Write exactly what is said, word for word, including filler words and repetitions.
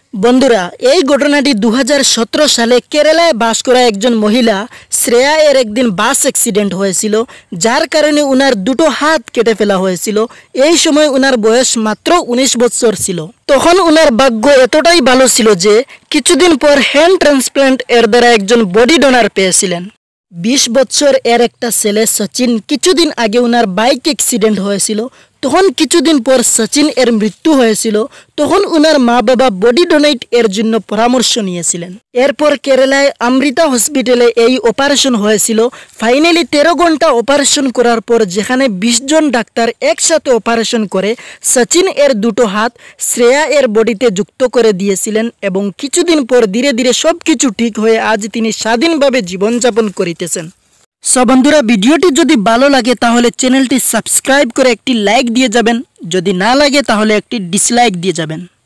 বন্ধুরা, এই ঘটনাটি দু হাজার সতেরো সালে কেরালায় বাস করা একজন মহিলা শ্রেয়া এর একদিন বাস অ্যাক্সিডেন্ট হয়েছিল, যার কারণে উনার দুটো হাত কেটে ফেলা হয়েছিল। এই সময় উনার বয়স মাত্র উনিশ বছর ছিল। তখন উনার ভাগ্য এতটাই ভালো ছিল যে কিছুদিন পর হ্যান্ড ট্রান্সপ্লান্ট এর দ্বারা একজন বডি ডোনার পেয়েছিলেন। বিশ বছর এর একটা ছেলে সচিন কিছুদিন আগে উনার বাইক অ্যাক্সিডেন্ট হয়েছিল। তখন কিছুদিন পর সচিন এর মৃত্যু হয়েছিল। তখন উনার মা বাবা বডি ডোনেট এর জন্য পরামর্শ নিয়েছিলেন। এরপর কেরালায় অমৃতা হসপিটালে এই অপারেশন হয়েছিল। ফাইনালি তেরো ঘন্টা অপারেশন করার পর, যেখানে বিশ জন ডাক্তার একসাথে অপারেশন করে সচিন এর দুটো হাত শ্রেয়া এর বডিতে যুক্ত করে দিয়েছিলেন এবং কিছুদিন পর ধীরে ধীরে সব কিছু ঠিক হয়ে আজ তিনি স্বাধীনভাবে জীবনযাপন করিতেছেন। সো বন্ধুরা, ভিডিওটি যদি ভালো লাগে তাহলে চ্যানেলটি সাবস্ক্রাইব করে একটি লাইক দিয়ে যাবেন, যদি না লাগে তাহলে একটি ডিসলাইক দিয়ে যাবেন।